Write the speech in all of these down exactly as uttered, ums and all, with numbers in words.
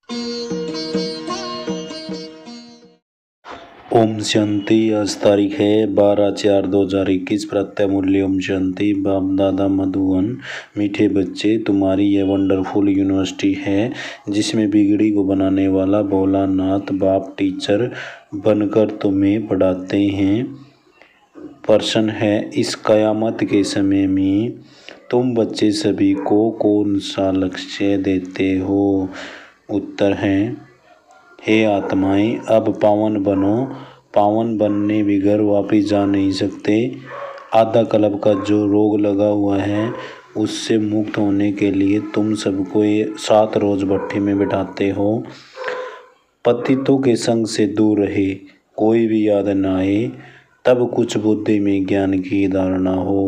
ओम शांति। आज तारीख है बारह चार दो हजार इक्कीस। प्रत्यय मूल्य ओम शांति। बाप दादा मधुवन। मीठे बच्चे, तुम्हारी ये वंडरफुल यूनिवर्सिटी है जिसमें बिगड़ी को बनाने वाला भोलानाथ बाप टीचर बनकर तुम्हें पढ़ाते हैं। प्रश्न है, इस कयामत के समय में तुम बच्चे सभी को कौन सा लक्ष्य देते हो? उत्तर है, हे आत्माएं, अब पावन बनो। पावन बनने बगैर वापिस जा नहीं सकते। आधा कल्प का जो रोग लगा हुआ है उससे मुक्त होने के लिए तुम सबको सात रोज भट्टी में बिठाते हो। पतितों के संग से दूर रहे, कोई भी याद न आए, तब कुछ बुद्धि में ज्ञान की धारणा हो।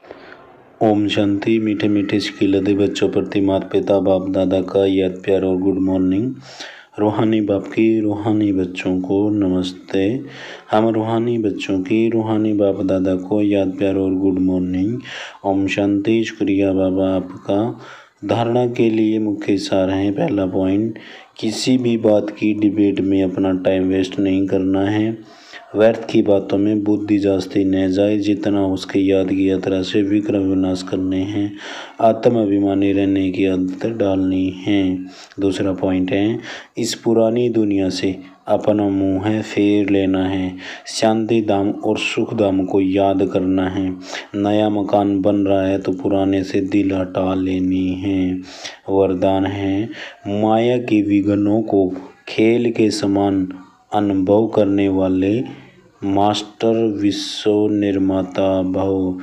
ओम शांति। मीठे मीठे शिकिलते बच्चों प्रति माता पिता बाप दादा का याद प्यार और गुड मॉर्निंग। रूहानी बाप की रूहानी बच्चों को नमस्ते। हम रूहानी बच्चों की रूहानी बाप दादा को याद प्यार और गुड मॉर्निंग। ओम शांति। शुक्रिया बाबा आपका। धारणा के लिए मुख्य सार है। पहला पॉइंट, किसी भी बात की डिबेट में अपना टाइम वेस्ट नहीं करना है। व्यर्थ की बातों में बुद्धि जास्ती न जाए, जितना उसके याद की यात्रा से विक्रम विनाश करने हैं। आत्म अभिमानी रहने की आदत डालनी है। दूसरा पॉइंट है, इस पुरानी दुनिया से अपना मुंह है फेर लेना है। शांति धाम और सुख धाम को याद करना है। नया मकान बन रहा है तो पुराने से दिल हटा लेनी है। वरदान है, माया की विघ्नों को खेल के समान अनुभव करने वाले मास्टर विश्व निर्माता भव।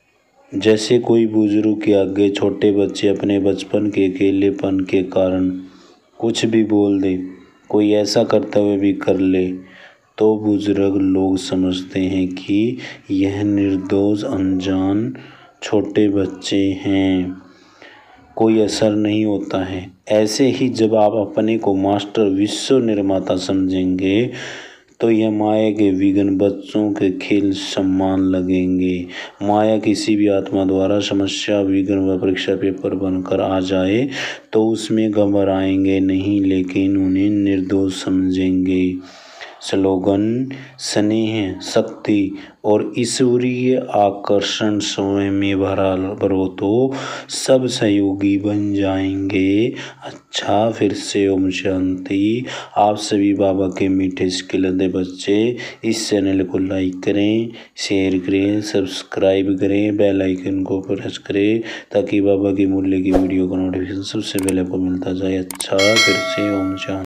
जैसे कोई बुजुर्ग के आगे छोटे बच्चे अपने बचपन के अकेलेपन के कारण कुछ भी बोल दे, कोई ऐसा कर्तव्य भी कर ले, तो बुजुर्ग लोग समझते हैं कि यह निर्दोष अनजान छोटे बच्चे हैं, कोई असर नहीं होता है। ऐसे ही जब आप अपने को मास्टर विश्व निर्माता समझेंगे तो यह माया के विघ्न बच्चों के खेल सम्मान लगेंगे। माया किसी भी आत्मा द्वारा समस्या विघ्न व परीक्षा पेपर बनकर आ जाए तो उसमें घबराएंगे नहीं, लेकिन उन्हें निर्दोष समझेंगे। स्लोगन, स्नेह, शक्ति और ईश्वरीय आकर्षण स्वयं में भरा भरो तो सब सहयोगी बन जाएंगे। अच्छा, फिर से ओम शांति। आप सभी बाबा के मीठे शिकिलते बच्चे इस चैनल को लाइक करें, शेयर करें, सब्सक्राइब करें, बेल आइकन को प्रेस करें ताकि बाबा की मूल्य की वीडियो का नोटिफिकेशन सबसे पहले आपको मिलता जाए। अच्छा, फिर से ओम शांति।